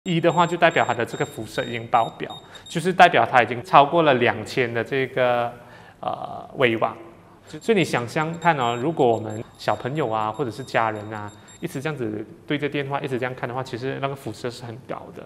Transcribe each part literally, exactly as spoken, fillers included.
一的话就代表它的这个辐射已经爆表，就是代表它已经超过了两千的这个呃微瓦。所以你想象看哦，如果我们小朋友啊或者是家人啊一直这样子对着电话一直这样看的话，其实那个辐射是很高的。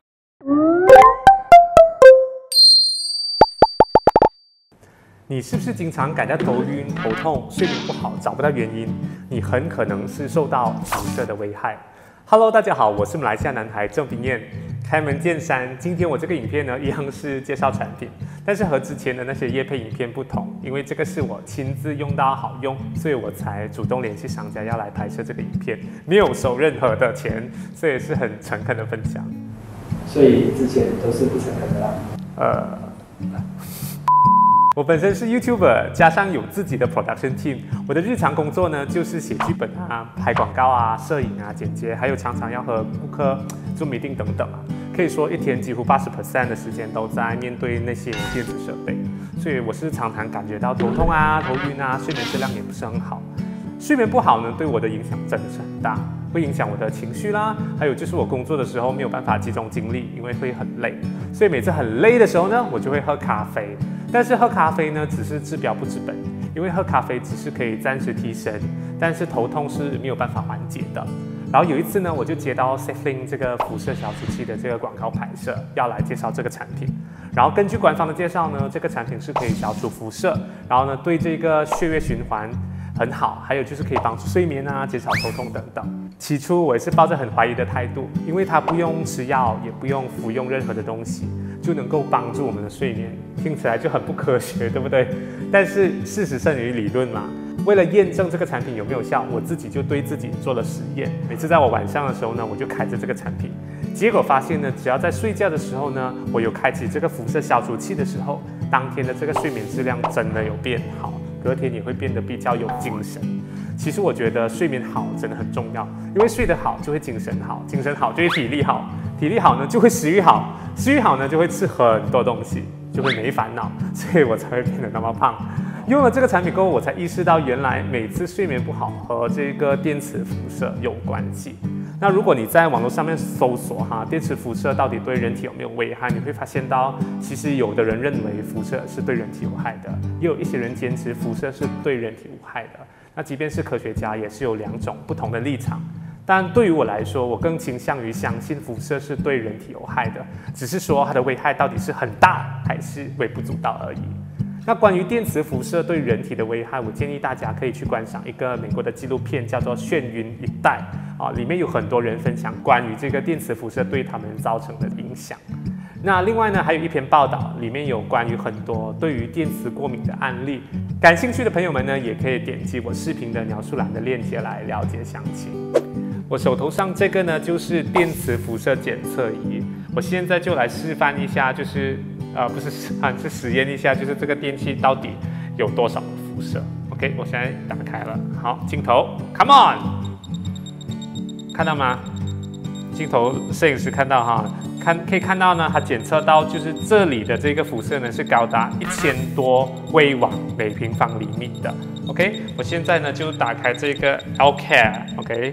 你是不是经常感到头晕、头痛、睡眠不好，找不到原因？你很可能是受到辐射的危害。Hello， 大家好，我是马来西亚男孩郑秉彦，开门见山。今天我这个影片呢，一样是介绍产品，但是和之前的那些业配影片不同，因为这个是我亲自用到好用，所以我才主动联系商家要来拍摄这个影片，没有收任何的钱，所以是很诚恳的分享。 所以之前都是不诚恳的啦。 呃。我本身是 YouTuber， 加上有自己的 production team。我的日常工作呢，就是写剧本啊、拍广告啊、摄影啊、剪接，还有常常要和顾客做 meeting 等等啊。可以说一天几乎 百分之八十 的时间都在面对那些电子设备，所以我是常常感觉到头痛啊、头晕啊，睡眠质量也不是很好。睡眠不好呢，对我的影响真的是很大，会影响我的情绪啦，还有就是我工作的时候没有办法集中精力，因为会很累。所以每次很累的时候呢，我就会喝咖啡。但是喝咖啡呢，只是治标不治本，因为喝咖啡只是可以暂时提神，但是头痛是没有办法缓解的。然后有一次呢，我就接到 Saflin 这个辐射消除器的这个广告拍摄，要来介绍这个产品。然后根据官方的介绍呢，这个产品是可以消除辐射，然后呢对这个血液循环很好，还有就是可以帮助睡眠啊，减少头痛等等。起初我也是抱着很怀疑的态度，因为它不用吃药，也不用服用任何的东西，就能够帮助我们的睡眠，听起来就很不科学，对不对？但是事实胜于理论嘛。为了验证这个产品有没有效，我自己就对自己做了实验。每次在我晚上的时候呢，我就开着这个产品，结果发现呢，只要在睡觉的时候呢，我有开启这个辐射消除器的时候，当天的这个睡眠质量真的有变好，隔天也会变得比较有精神。其实我觉得睡眠好真的很重要，因为睡得好就会精神好，精神好就会体力好，体力好呢就会食欲好，食欲好呢就会吃很多东西，就会没烦恼，所以我才会变得那么胖。用了这个产品过后，我才意识到原来每次睡眠不好和这个电磁辐射有关系。那如果你在网络上面搜索哈电磁辐射到底对人体有没有危害，你会发现到其实有的人认为辐射是对人体有害的，也有一些人坚持辐射是对人体无害的。那即便是科学家也是有两种不同的立场。但对于我来说，我更倾向于相信辐射是对人体有害的，只是说它的危害到底是很大还是微不足道而已。那关于电磁辐射对人体的危害，我建议大家可以去观赏一个美国的纪录片，叫做《眩晕一代》啊，里面有很多人分享关于这个电磁辐射对他们造成的影响。那另外呢，还有一篇报道，里面有关于很多对于电磁过敏的案例。感兴趣的朋友们呢，也可以点击我视频的描述栏的链接来了解详情。我手头上这个呢，就是电磁辐射检测仪。我现在就来示范一下，就是呃，不是示范，是实验一下，就是这个电器到底有多少辐射。OK， 我现在打开了，好，镜头 ，Come on， 看到吗？镜头摄影师看到哈，看可以看到呢，它检测到就是这里的这个辐射呢是高达一千多微瓦每平方厘米的。OK， 我现在呢就打开这个 L C A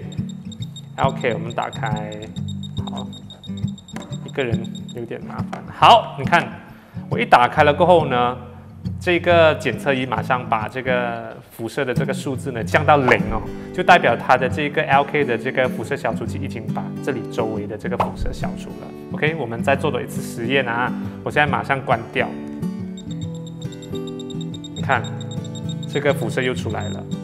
R，OK。L C， 我们打开，好，一个人有点麻烦。好，你看，我一打开了过后呢，这个检测仪马上把这个辐射的这个数字呢降到零哦，就代表它的这个 L C 的这个辐射消除器已经把这里周围的这个辐射消除了。OK， 我们再做多一次实验啊，我现在马上关掉，你看，这个辐射又出来了。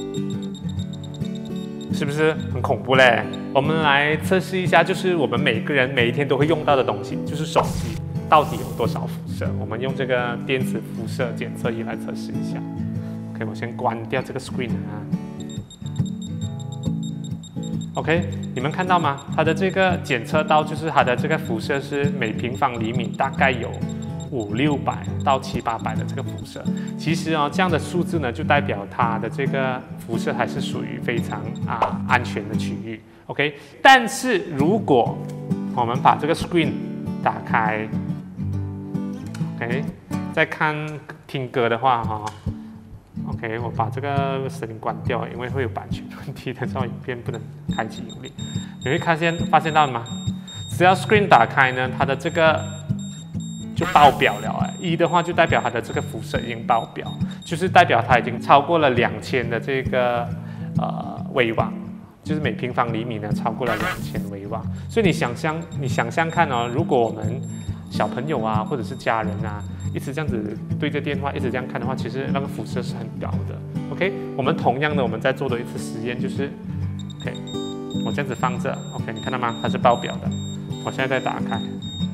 是不是很恐怖嘞？我们来测试一下，就是我们每个人每一天都会用到的东西，就是手机，到底有多少辐射？我们用这个电磁辐射检测仪来测试一下。OK， 我先关掉这个 screen 啊。OK， 你们看到吗？它的这个检测到就是它的这个辐射是每平方厘米大概有五六百到七八百的这个辐射，其实哦，这样的数字呢，就代表它的这个辐射还是属于非常啊安全的区域。OK， 但是如果我们把这个 screen 打开 ，OK， 再看听歌的话哈、哦、，OK， 我把这个声音关掉，因为会有版权问题的，这种影片不能开启盈利。你会看见发现到吗？ 只要 screen 打开呢，它的这个就爆表了哎，一的话就代表它的这个辐射已经爆表，就是代表它已经超过了两千的这个呃微瓦，就是每平方厘米呢超过了两千微瓦。所以你想象，你想象看哦，如果我们小朋友啊或者是家人啊，一直这样子对着电话一直这样看的话，其实那个辐射是很高的。OK， 我们同样的我们再做的一次实验就是 ，OK， 我这样子放着 ，OK， 你看到吗？它是爆表的。我现在再打开。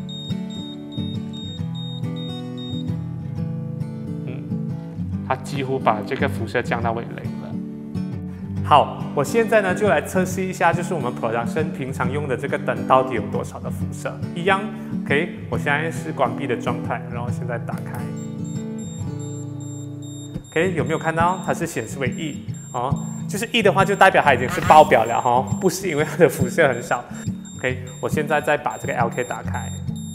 它几乎把这个辐射降到为零了。好，我现在呢就来测试一下，就是我们 production 平常用的这个灯到底有多少的辐射。一样 ，OK， 我现在是关闭的状态，然后现在打开 ，OK， 有没有看到它是显示为 E 哦？就是 E 的话就代表它已经是爆表了哈、哦，不是因为它的辐射很少。OK， 我现在再把这个 L K 打开，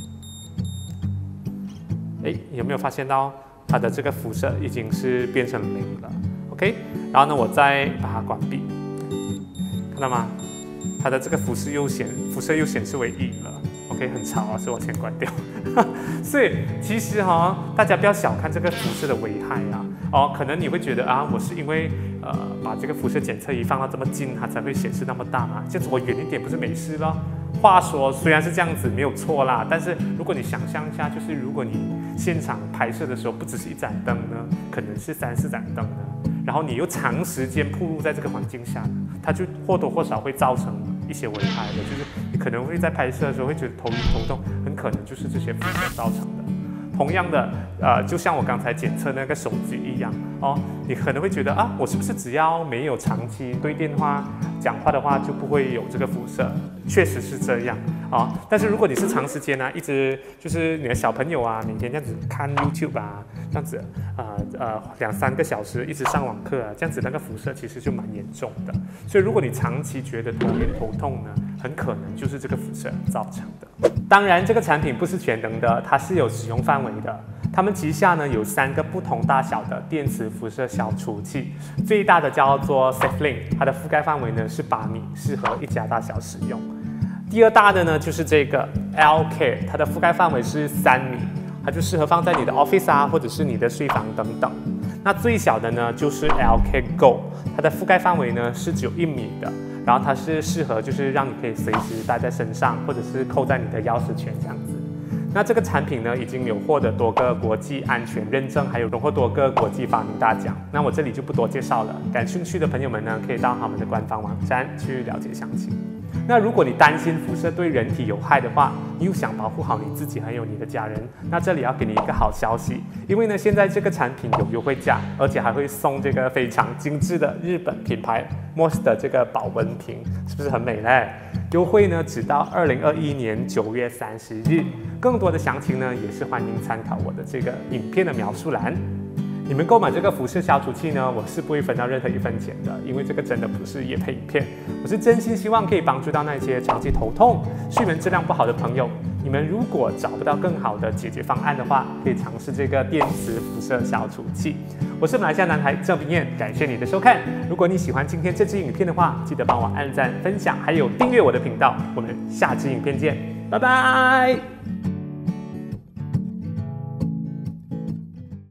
哎，有没有发现到？它的这个辐射已经是变成零了 ，OK， 然后呢，我再把它关闭，看到吗？它的这个辐射又显辐射又显示为一了 ，OK， 很吵啊，所以我先关掉。所以其实哈、哦，大家不要小看这个辐射的危害啊，哦，可能你会觉得啊，我是因为呃把这个辐射检测仪放到这么近，它才会显示那么大嘛，这样子我远一点不是没事咯？话说虽然是这样子没有错啦，但是如果你想象一下，就是如果你现场拍摄的时候不只是一盏灯呢，可能是三四盏灯呢，然后你又长时间暴露在这个环境下，它就或多或少会造成一些危害的，就是你可能会在拍摄的时候会觉得头晕头痛，很可能就是这些辐射造成的。同样的，呃，就像我刚才检测那个手机一样哦，你可能会觉得啊，我是不是只要没有长期对电话讲话的话，就不会有这个辐射？确实是这样啊、哦。但是如果你是长时间呢、啊，一直就是你的小朋友啊，每天这样子看 YouTube 啊，这样子呃呃两三个小时一直上网课啊，这样子那个辐射其实就蛮严重的。所以如果你长期觉得头晕头痛呢，很可能就是这个辐射造成的。当然，这个产品不是全能的，它是有使用范围的。它们旗下呢有三个不同大小的电磁辐射消除器，最大的叫做 SafeLink， 它的覆盖范围呢是八米，适合一家大小使用。第二大的呢就是这个 L K， 它的覆盖范围是三米，它就适合放在你的 office 啊，或者是你的睡房等等。那最小的呢就是 L K Go， 它的覆盖范围呢是只有一米的。然后它是适合就是让你可以随时带在身上，或者是扣在你的钥匙圈这样子。那这个产品呢，已经有获得多个国际安全认证，还有荣获多个国际发明大奖。那我这里就不多介绍了，感兴趣的朋友们呢，可以到他们的官方网站去了解详情。那如果你担心辐射对人体有害的话，你又想保护好你自己还有你的家人，那这里要给你一个好消息，因为呢，现在这个产品有优惠价，而且还会送这个非常精致的日本品牌 M O S 的这个保温瓶，是不是很美嘞？优惠呢，直到二零二一年九月三十日。更多的详情呢，也是欢迎参考我的这个影片的描述栏。你们购买这个辐射消除器呢，我是不会分到任何一分钱的，因为这个真的不是业配影片，我是真心希望可以帮助到那些长期头痛、睡眠质量不好的朋友。你们如果找不到更好的解决方案的话，可以尝试这个电磁辐射消除器。我是马来西亚男孩郑明燕，感谢你的收看。如果你喜欢今天这支影片的话，记得帮我按赞、分享，还有订阅我的频道。我们下支影片见，拜拜。